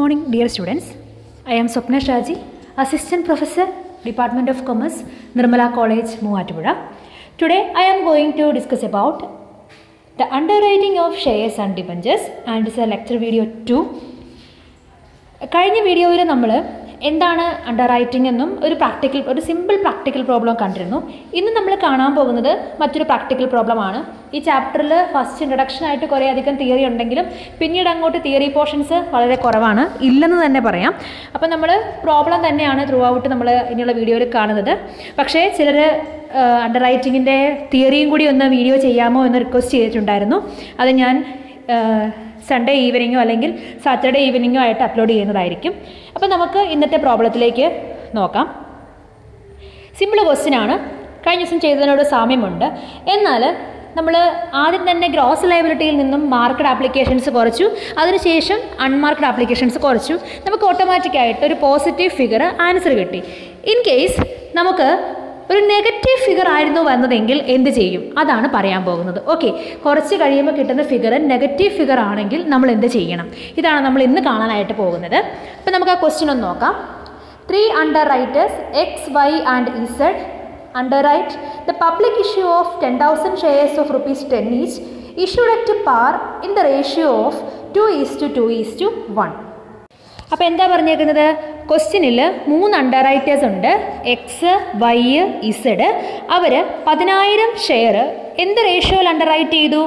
Good morning, dear students. I am Swapna Shaji, Assistant Professor, Department of Commerce, Nirmala College, Moovattupuzha. Today, I am going to discuss about the underwriting of shares and debentures, and this is a lecture video 2. കഴിഞ്ഞ വീഡിയോയിൽ നമ്മൾ എന്താണ് under writing എന്നും ഒരു simple practical problem കണ്ടിരുന്നു. ഇന്ന് നമ്മൾ കാണാൻ പോകുന്നത് മറ്റൊരു പ്രാക്ടിക്കൽ പ്രോബ്ലമാണ്. ഈ ചാപ്റ്ററിൽ ഫസ്റ്റ് ഇൻട്രഡക്ഷനായിട്ട് കുറേ അധികം തിയറി ഉണ്ടെങ്കിലും പിന്നീട് അങ്ങോട്ട് തിയറി പോർഷൻസ് വളരെ കുറവാണ്, ഇല്ലെന്ന് തന്നെ പറയാം. അപ്പോൾ നമ്മൾ പ്രോബ്ലം തന്നെയാണ് ത്രൂ ഔട്ട് നമ്മൾ ഇനിയുള്ള വീഡിയോയിൽ കാണുന്നത്. പക്ഷേ ചിലർ അണ്ടർ റൈറ്റിങ്ങിൻ്റെ തിയറിയും കൂടി ഒന്ന് വീഡിയോ ചെയ്യാമോ എന്ന് റിക്വസ്റ്റ് ചെയ്തിട്ടുണ്ടായിരുന്നു. അത് ഞാൻ സൺഡേ ഈവനിങ്ങോ അല്ലെങ്കിൽ സാറ്റർഡേ ഈവനിങ്ങോ ആയിട്ട് അപ്ലോഡ് ചെയ്യുന്നതായിരിക്കും. അപ്പോൾ നമുക്ക് ഇന്നത്തെ പ്രോബ്ലത്തിലേക്ക് നോക്കാം. സിമ്പിൾ ക്വസ്റ്റ്യൻ ആണ്. കഴിഞ്ഞ ദിവസം ചെയ്തതിനോട് സാമ്യമുണ്ട്. എന്നാൽ നമ്മൾ ആദ്യം തന്നെ ഗ്രോസ് ലയബിലിറ്റിയിൽ നിന്നും മാർക്കഡ് ആപ്ലിക്കേഷൻസ് കുറച്ചു, അതിനുശേഷം അൺമാർക്കഡ് ആപ്ലിക്കേഷൻസ് കുറച്ചു. നമുക്ക് ഓട്ടോമാറ്റിക്കായിട്ട് ഒരു പോസിറ്റീവ് ഫിഗർ ആൻസർ കിട്ടി. ഇൻ കേസ് നമുക്ക് ഒരു നെഗറ്റീവ് ഫിഗർ ആയിരുന്നു വന്നതെങ്കിൽ എന്ത് ചെയ്യും, അതാണ് പറയാൻ പോകുന്നത്. ഓക്കെ, കുറച്ച് കഴിയുമ്പോൾ കിട്ടുന്ന ഫിഗർ നെഗറ്റീവ് ഫിഗർ ആണെങ്കിൽ നമ്മൾ എന്ത് ചെയ്യണം, ഇതാണ് നമ്മൾ ഇന്ന് കാണാനായിട്ട് പോകുന്നത്. അപ്പോൾ നമുക്ക് ആ ക്വസ്റ്റ്യൻ ഒന്ന് നോക്കാം. 3 underwriters X, Y and Z underwrite the public issue of 10,000 shares of ₹10 each issued at par in the ratio of 2:2:1. അപ്പോൾ എന്താ പറഞ്ഞേക്കുന്നത്, ക്വസ്റ്റ്യനിൽ 3 അണ്ടർറൈറ്റേഴ്സ് ഉണ്ട്, എക്സ്, വൈ, ഇസഡ്. അവർ 10,000 ഷെയർ എന്ത് റേഷ്യോയിൽ അണ്ടർറൈറ്റ് ചെയ്തു?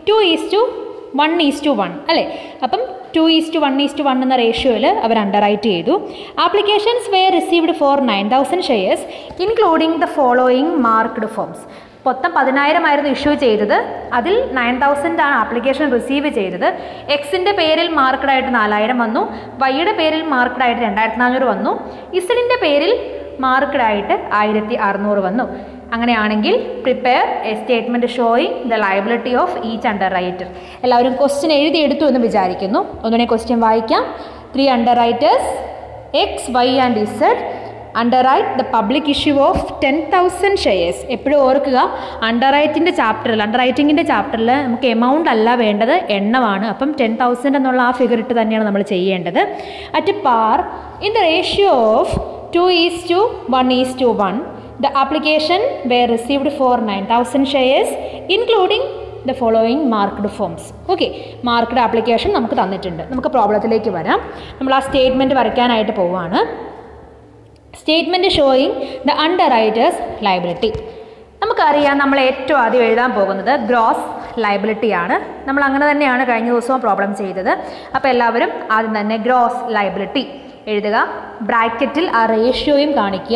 2:1:1 അല്ലേ. അപ്പം 2:1:1 എന്ന റേഷ്യോയിൽ അവർ അണ്ടർറൈറ്റ് ചെയ്തു. Applications were received for 9,000 shares including the following marked forms. മൊത്തം 10,000 ആയിരുന്നു ഇഷ്യൂ ചെയ്തത്, അതിൽ 9,000 ആണ് ആപ്ലിക്കേഷൻ റിസീവ് ചെയ്തത്. എക്സിൻ്റെ പേരിൽ മാർക്കഡായിട്ട് 4,000 വന്നു, വൈയുടെ പേരിൽ മാർക്കഡായിട്ട് 2,400 വന്നു, ഇസഡിൻ്റെ പേരിൽ മാർക്കഡായിട്ട് 1,600 വന്നു. അങ്ങനെയാണെങ്കിൽ prepare a statement showing the liability of each underwriter. എല്ലാവരും ക്വസ്റ്റ്യൻ എഴുതിയെടുത്തു എന്ന് വിചാരിക്കുന്നു. ഒന്നുകൂടെ ക്വസ്റ്റ്യൻ വായിക്കാം. 3 underwriters X, Y and Z underwrite the public issue of 10,000 shares. എപ്പോഴും ഓർക്കുക, അണ്ടർറൈറ്റിങ്ങിൻ്റെ ചാപ്റ്ററിൽ നമുക്ക് എമൗണ്ട് അല്ല വേണ്ടത്, എണ്ണമാണ്. അപ്പം 10,000 എന്നുള്ള ആ ഫിഗർ ഇട്ട് തന്നെയാണ് നമ്മൾ ചെയ്യേണ്ടത്. At par in the ratio of 2:1:1 the application were received for 9,000 shares including the following marked forms. Okay, marked application നമുക്ക് തന്നിട്ടുണ്ട്. നമുക്ക് പ്രോബ്ലത്തിലേക്ക് വരാം. നമ്മൾ ആ സ്റ്റേറ്റ്മെൻറ്റ് വരയ്ക്കാനായിട്ട് പോവുകയാണ്. Statement showing the underwriters liability. നമുക്കറിയാം, നമ്മൾ ഏറ്റവും ആദ്യം എഴുതാൻ പോകുന്നത് ഗ്രോസ് ലയബിലിറ്റിയാണ്. നമ്മൾ അങ്ങനെ തന്നെയാണ് കഴിഞ്ഞ ദിവസവും പ്രോബ്ലം ചെയ്തത്. അപ്പോൾ എല്ലാവരും ആദ്യം തന്നെ ഗ്രോസ് ലയബിലിറ്റി എഴുതുക. ബ്രാക്കറ്റിൽ ആ റേഷ്യോയും കാണിക്കുക,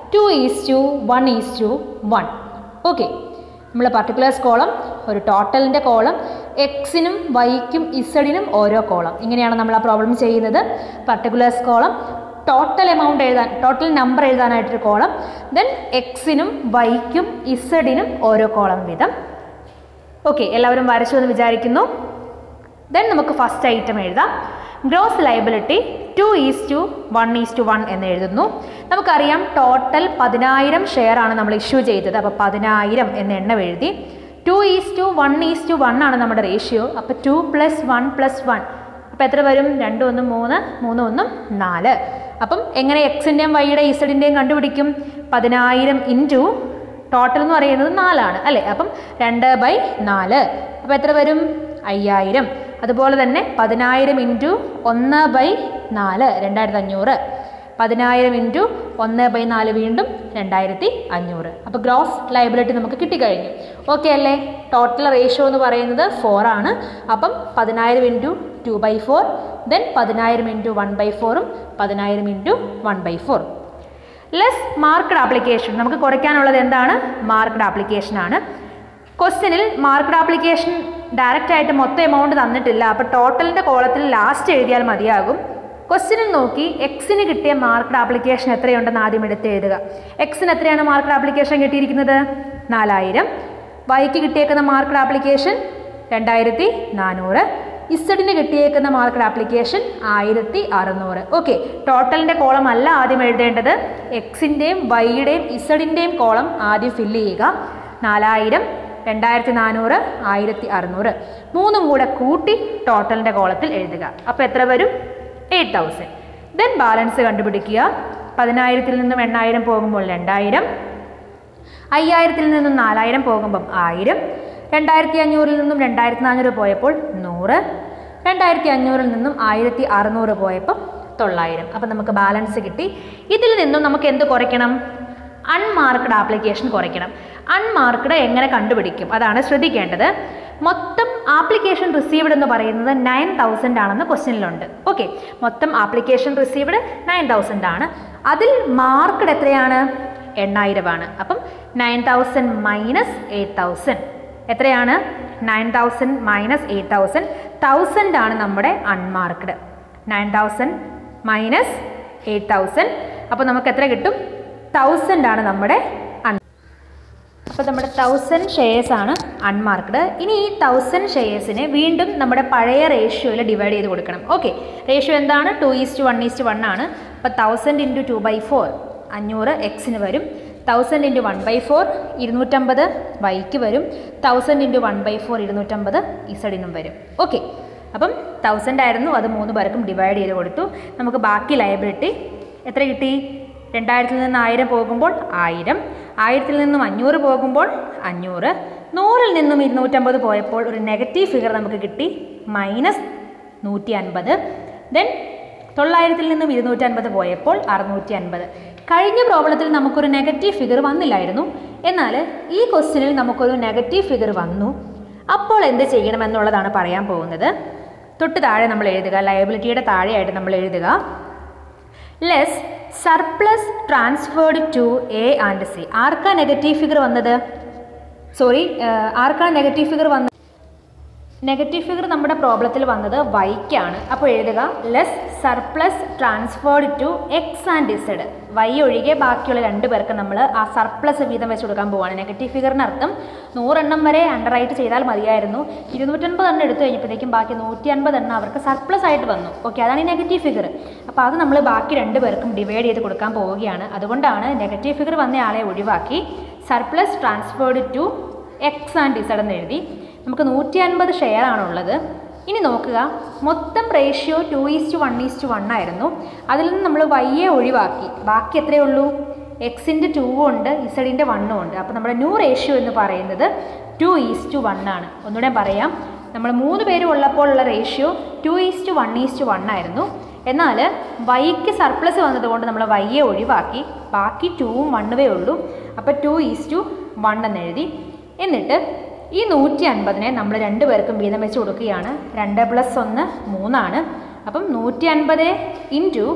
2:1:1. ഓക്കെ, നമ്മൾ പർട്ടിക്കുലേഴ്സ് കോളം, ഒരു ടോട്ടലിൻ്റെ കോളം, എക്സിനും വൈക്കും ഇസഡിനും ഓരോ കോളം. ഇങ്ങനെയാണ് നമ്മൾ ആ പ്രോബ്ലം ചെയ്യുന്നത്. പർട്ടിക്കുലേഴ്സ് കോളം, ടോട്ടൽ എമൗണ്ട് എഴുതാൻ, ടോട്ടൽ നമ്പർ എഴുതാനായിട്ടൊരു കോളം, ദെൻ എക്സിനും വൈക്കും ഇസഡിനും ഓരോ കോളം വീതം. ഓക്കെ, എല്ലാവരും വരച്ചു എന്ന് വിചാരിക്കുന്നു. ദെൻ നമുക്ക് ഫസ്റ്റ് ഐറ്റം എഴുതാം. ഗ്രോസ് ലയബിലിറ്റി 2:1:1 എന്ന് എഴുതുന്നു. നമുക്കറിയാം ടോട്ടൽ 10,000 ഷെയർ ആണ് നമ്മൾ ഇഷ്യൂ ചെയ്തത്. അപ്പോൾ 10,000 എന്ന എണ്ണം എഴുതി. 2:1:1 ആണ് നമ്മുടെ റേഷ്യോ. അപ്പോൾ 2 + 1 + 1. അപ്പോൾ എത്ര വരും? 2 1 3, 3 1 4. അപ്പം എങ്ങനെ എക്സിൻ്റെയും വൈയുടെ ഇസഡിൻ്റെയും കണ്ടുപിടിക്കും? 10,000 ഇൻറ്റു ടോട്ടൽ എന്ന് പറയുന്നത് 4 ആണ് അല്ലേ. അപ്പം 2/4. അപ്പോൾ എത്ര വരും? 5,000. അതുപോലെ തന്നെ 10,000 ഇൻറ്റു 1/4 2,500. 10,000 ഇൻറ്റു 1/4 വീണ്ടും 2,500. അപ്പോൾ ഗ്രോസ് ലയബിലിറ്റി നമുക്ക് കിട്ടിക്കഴിഞ്ഞു. ഓക്കെ അല്ലേ. ടോട്ടൽ റേഷ്യോ എന്ന് പറയുന്നത് 4 ആണ്. അപ്പം 10,000 ഇൻറ്റു 2/4, ദെൻ 10,000 ഇൻറ്റു 1/4ഉം 10,000 ഇൻറ്റു 1/4. Less marked application. നമുക്ക് കുറയ്ക്കാനുള്ളത് എന്താണ്? മാർക്ക്ഡ് ആപ്ലിക്കേഷൻ ആണ്. ക്വസ്റ്റ്യനിൽ മാർക്ക്ഡ് ആപ്ലിക്കേഷൻ ഡയറക്റ്റായിട്ട് മൊത്തം എമൗണ്ട് തന്നിട്ടില്ല. അപ്പോൾ ടോട്ടലിൻ്റെ കോളത്തിൽ ലാസ്റ്റ് എഴുതിയാൽ മതിയാകും. ക്വസ്റ്റ്യനിൽ നോക്കി എക്സിന് കിട്ടിയ മാർക്ക്ഡ് ആപ്ലിക്കേഷൻ എത്രയുണ്ടെന്ന് ആദ്യം എടുത്ത് എഴുതുക. എക്സിന് എത്രയാണ് മാർക്ക്ഡ് ആപ്ലിക്കേഷൻ കിട്ടിയിരിക്കുന്നത്? 4,000. വൈക്ക് കിട്ടിയേക്കുന്ന മാർക്ക്ഡ് ആപ്ലിക്കേഷൻ 2,400. ഇസഡിന് കിട്ടിയേക്കുന്ന മാർക്ക്ഡ് ആപ്ലിക്കേഷൻ 1,600. ഓക്കെ, ടോട്ടലിൻ്റെ കോളം അല്ല ആദ്യം എഴുതേണ്ടത്, എക്സിൻ്റെയും വൈയുടെയും ഇസഡിൻ്റെയും കോളം ആദ്യം ഫില്ല് ചെയ്യുക. 4,000, 2,400, 1,600 മൂന്നും കൂടെ കൂട്ടി ടോട്ടലിൻ്റെ കോളത്തിൽ എഴുതുക. അപ്പോൾ എത്ര വരും? 8,000. ദെൻ ബാലൻസ് കണ്ടുപിടിക്കുക. 10,000 നിന്നും 8,000 പോകുമ്പോൾ 2,000, 5,000 നിന്നും 4,000 പോകുമ്പം 1,000, 2,500 നിന്നും 2,400 പോയപ്പോൾ 100, 2,500 നിന്നും 1,600 പോയപ്പോൾ 900. അപ്പം നമുക്ക് ബാലൻസ് കിട്ടി. ഇതിൽ നിന്നും നമുക്ക് എന്ത് കുറയ്ക്കണം? അൺമാർക്ക്ഡ് ആപ്ലിക്കേഷൻ കുറയ്ക്കണം. അൺമാർക്ക്ഡ് എങ്ങനെ കണ്ടുപിടിക്കും? അതാണ് ശ്രദ്ധിക്കേണ്ടത്. മൊത്തം ആപ്ലിക്കേഷൻ റിസീവ്ഡ് എന്ന് പറയുന്നത് 9,000 ആണെന്ന് ക്വസ്റ്റ്യനിലുണ്ട്. ഓക്കെ, മൊത്തം ആപ്ലിക്കേഷൻ റിസീവ്ഡ് 9,000 ആണ്. അതിൽ മാർക്ക്ഡ് എത്രയാണ്? 8,000 ആണ്. അപ്പം 9,000 മൈനസ് 8,000 എത്രയാണ്? 9,000 മൈനസ് 8,000, 1,000 ആണ് നമ്മുടെ അൺമാർക്ക്ഡ്. 9,000 മൈനസ് 8,000, അപ്പോൾ നമുക്ക് എത്ര കിട്ടും? 1,000 ആണ് നമ്മുടെ അപ്പോൾ നമ്മുടെ 1,000 ഷെയർസ് ആണ് അൺമാർക്ക്ഡ്. ഇനി ഈ 1,000 ഷെയർസിനെ വീണ്ടും നമ്മുടെ പഴയ റേഷ്യോയിൽ ഡിവൈഡ് ചെയ്ത് കൊടുക്കണം. ഓക്കെ, റേഷ്യോ എന്താണ്? 2:1:1 ആണ്. അപ്പോൾ 1,000 × 2/4 500 എക്സിന് വരും. 1,000 × 1/4 250 വൈക്ക് വരും. 1,000 × 1/4 250 ഇസഡിനും വരും. ഓക്കെ, അപ്പം 1,000 ആയിരുന്നു, അത് 3 പേർക്കും ഡിവൈഡ് ചെയ്ത് കൊടുത്തു. നമുക്ക് ബാക്കി ലയബിലിറ്റി എത്ര കിട്ടി? 2,000 നിന്ന് 1,000 പോകുമ്പോൾ 1,000, 1,000 നിന്നും 500 പോകുമ്പോൾ 500, 100 നിന്നും 250 പോയപ്പോൾ ഒരു നെഗറ്റീവ് ഫിഗർ നമുക്ക് കിട്ടി, -150. ദെൻ 900 നിന്നും 250 പോയപ്പോൾ 650. കഴിഞ്ഞ പ്രോബ്ലത്തിൽ നമുക്കൊരു നെഗറ്റീവ് ഫിഗർ വന്നില്ലായിരുന്നു. എന്നാൽ ഈ ക്വസ്റ്റ്യനിൽ നമുക്കൊരു നെഗറ്റീവ് ഫിഗർ വന്നു. അപ്പോൾ എന്ത് ചെയ്യണമെന്നുള്ളതാണ് പറയാൻ പോകുന്നത്. തൊട്ട് താഴെ നമ്മൾ എഴുതുക, ലയബിലിറ്റിയുടെ താഴെയായിട്ട് നമ്മൾ എഴുതുക, less surplus transferred to A and C. ആർക്കാ നെഗറ്റീവ് ഫിഗർ വന്നത്? ആർക്കാണ് നെഗറ്റീവ് ഫിഗർ വന്നത്? നെഗറ്റീവ് ഫിഗർ നമ്മുടെ പ്രോബ്ലത്തിൽ വന്നത് വൈക്കാണ്. അപ്പോൾ എഴുതുക, less surplus transferred to X and Z. Y ഒഴികെ ബാക്കിയുള്ള 2 പേർക്ക് നമ്മൾ ആ സർപ്ലസ് വീതം വെച്ച് കൊടുക്കാൻ പോവാണ്. നെഗറ്റീവ് ഫിഗറിന് അർത്ഥം 100 എണ്ണം വരെ അണ്ടർറൈറ്റ് ചെയ്താൽ മതിയായിരുന്നു. 250 എണ്ണം എടുത്തു കഴിഞ്ഞപ്പോഴത്തേക്കും ബാക്കി 150 എണ്ണം അവർക്ക് സർപ്ലസ് ആയിട്ട് വന്നു. ഓക്കെ, അതാണ് ഈ നെഗറ്റീവ് ഫിഗർ. അപ്പോൾ അത് നമ്മൾ ബാക്കി 2 പേർക്കും ഡിവൈഡ് ചെയ്ത് കൊടുക്കാൻ പോവുകയാണ്. അതുകൊണ്ടാണ് നെഗറ്റീവ് ഫിഗർ വന്ന ആളെ ഒഴിവാക്കി surplus transferred to X and Z എന്ന് എഴുതി. നമുക്ക് 150 ഷെയർ ആണുള്ളത്. ഇനി നോക്കുക, മൊത്തം റേഷ്യോ 2:1:1 ആയിരുന്നു. അതിൽ നിന്ന് നമ്മൾ വൈയെ ഒഴിവാക്കി. ബാക്കി എത്രയേ ഉള്ളൂ? എക്സിൻ്റെ 2 ഉണ്ട്, ഇസഡിൻ്റെ 1 ഉണ്ട്. അപ്പോൾ നമ്മുടെ ന്യൂ റേഷ്യോ എന്ന് പറയുന്നത് 2:1 ആണ്. ഒന്നുകൂടെ പറയാം, നമ്മൾ 3 പേരും ഉള്ളപ്പോൾ ഉള്ള റേഷ്യോ 2:1:1 ആയിരുന്നു. എന്നാൽ വൈക്ക് സർപ്ലസ് വന്നതുകൊണ്ട് നമ്മൾ വൈയെ ഒഴിവാക്കി. ബാക്കി 2ഉം 1ഉമേ ഉള്ളൂ. അപ്പോൾ 2:1 എന്ന് എഴുതി. എന്നിട്ട് ഈ 150നെ നമ്മൾ 2 പേർക്കും വീതം വെച്ച് കൊടുക്കുകയാണ്. 2 + 1 3 ആണ്. അപ്പം 150 ×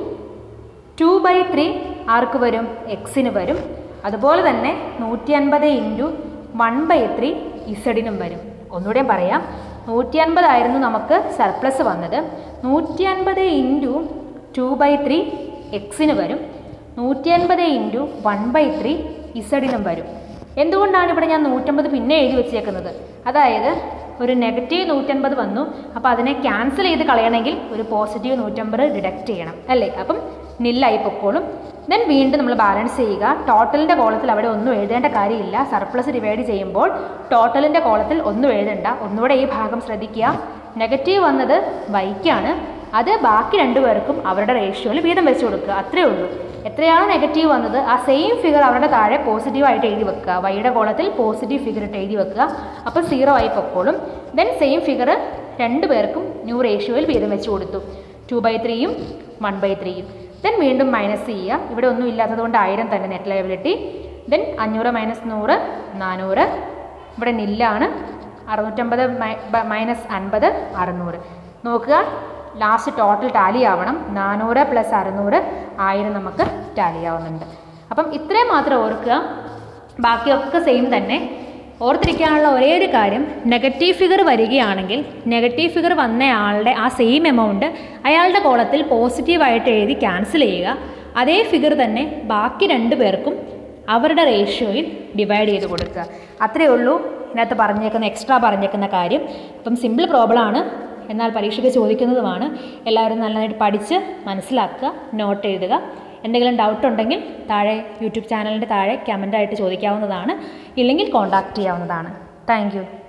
2/3 ആർക്ക് വരും? എക്സിന് വരും. അതുപോലെ തന്നെ 150 × 1/3 ഇസഡിനും വരും. ഒന്നുകൂടെ പറയാം, 150 ആയിരുന്നു നമുക്ക് സർപ്ലസ് വന്നത്. 150 × 2/3 എക്സിന് വരും. 150 × 1/3 ഇസഡിനും വരും. എന്തുകൊണ്ടാണ് ഇവിടെ ഞാൻ 150 പിന്നെ എഴുതി വെച്ചേക്കുന്നത്? അതായത് ഒരു നെഗറ്റീവ് 150 വന്നു. അപ്പോൾ അതിനെ ക്യാൻസൽ ചെയ്ത് കളയണമെങ്കിൽ ഒരു പോസിറ്റീവ് 150 ഡിഡക്റ്റ് ചെയ്യണം, അല്ലേ? അപ്പം നില്ലായി പൊക്കോളും. ദെൻ വീണ്ടും നമ്മൾ ബാലൻസ് ചെയ്യുക. ടോട്ടലിൻ്റെ കോളത്തിൽ അവിടെ ഒന്നും എഴുതേണ്ട കാര്യമില്ല. സർപ്ലസ് ഡിവൈഡ് ചെയ്യുമ്പോൾ ടോട്ടലിൻ്റെ കോളത്തിൽ ഒന്നും എഴുതണ്ട. ഒന്നുകൂടെ ഈ ഭാഗം ശ്രദ്ധിക്കുക. നെഗറ്റീവ് വന്നത് വൈക്കാണ്. അത് ബാക്കി 2 പേർക്കും അവരുടെ റേഷ്യോയിൽ വീതം വെച്ച് കൊടുക്കുക. അത്രയേ ഉള്ളൂ. എത്രയാണോ നെഗറ്റീവ് വന്നത് ആ സെയിം ഫിഗർ അവരുടെ താഴെ പോസിറ്റീവായിട്ട് എഴുതി വെക്കുക. വൈയുടെ കോളത്തിൽ പോസിറ്റീവ് ഫിഗർ ഇട്ട് എഴുതി വെക്കുക. അപ്പോൾ 0 ആയി പൊക്കോളും. ദെൻ സെയിം ഫിഗർ 2 പേർക്കും ന്യൂ റേഷ്യോയിൽ വീതം വെച്ച് കൊടുത്തു. 2/3ഉം 1/3ഉം. ദെൻ വീണ്ടും മൈനസ് ചെയ്യുക. ഇവിടെ ഒന്നും ഇല്ലാത്തത് കൊണ്ട് 1000 തന്നെ നെറ്റ് ലയബിലിറ്റി. ദെൻ 500 - 100 400. ഇവിടെ നില്ലാണ്. 650 - 50 600. നോക്കുക, ലാസ്റ്റ് ടോട്ടൽ ടാലി ആവണം. 400 + 600 1000 നമുക്ക് ടാലി ആവുന്നുണ്ട്. അപ്പം ഇത്രയും മാത്രം ഓർക്കുക. ബാക്കിയൊക്കെ സെയിം തന്നെ. ഓർത്തിരിക്കാനുള്ള ഒരേ ഒരു കാര്യം, നെഗറ്റീവ് ഫിഗർ വരികയാണെങ്കിൽ നെഗറ്റീവ് ഫിഗർ വന്നയാളുടെ ആ സെയിം എമൗണ്ട് അയാളുടെ കോളത്തിൽ പോസിറ്റീവായിട്ട് എഴുതി ക്യാൻസൽ ചെയ്യുക. അതേ ഫിഗർ തന്നെ ബാക്കി 2 പേർക്കും അവരുടെ റേഷ്യോയിൽ ഡിവൈഡ് ചെയ്ത് കൊടുക്കുക. അത്രയേ ഉള്ളൂ ഇതിനകത്ത് എക്സ്ട്രാ പറഞ്ഞേക്കുന്ന കാര്യം. അപ്പം സിമ്പിൾ പ്രോബ്ലമാണ്, എന്നാൽ പരീക്ഷയ്ക്ക് ചോദിക്കുന്നതുമാണ്. എല്ലാവരും നന്നായിട്ട് പഠിച്ച് മനസ്സിലാക്കുക, നോട്ട് എഴുതുക. എന്തെങ്കിലും ഡൗട്ട് ഉണ്ടെങ്കിൽ താഴെ യൂട്യൂബ് ചാനലിൻ്റെ താഴെ കമൻ്റായിട്ട് ചോദിക്കാവുന്നതാണ്. ഇല്ലെങ്കിൽ കോൺടാക്റ്റ് ചെയ്യാവുന്നതാണ്. Thank U.